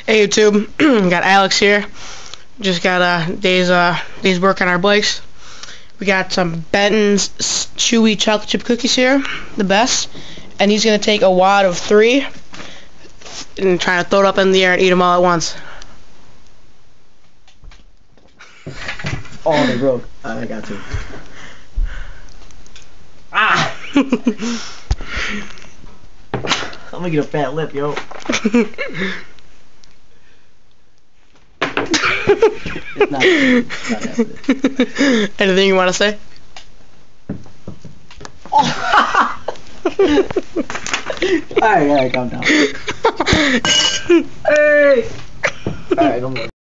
Hey YouTube, got Alex here. Just got day's work on our bikes. We got some Benton's chewy chocolate chip cookies here, the best. And he's gonna take a wad of 3 and try to throw it up in the air and eat them all at once. Oh, they broke. I got to. Ah! I'm gonna get a fat lip, yo. It's not happening. Anything you want to say? Alright, calm down. Hey! Alright, no more.